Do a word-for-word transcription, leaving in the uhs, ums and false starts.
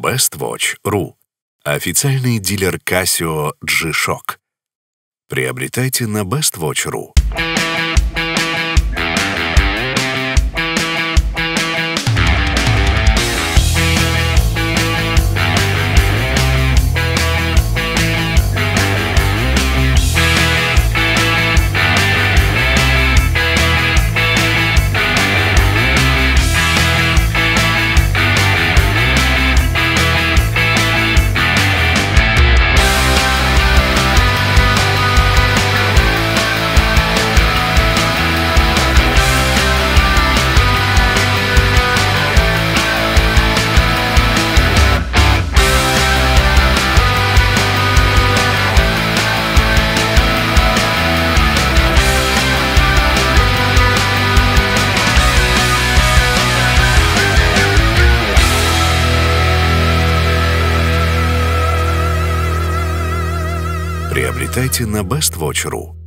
бествотч точка ру – официальный дилер Casio G-Shock. Приобретайте на бествотч точка ру. Приобретайте на бествотч точка ру.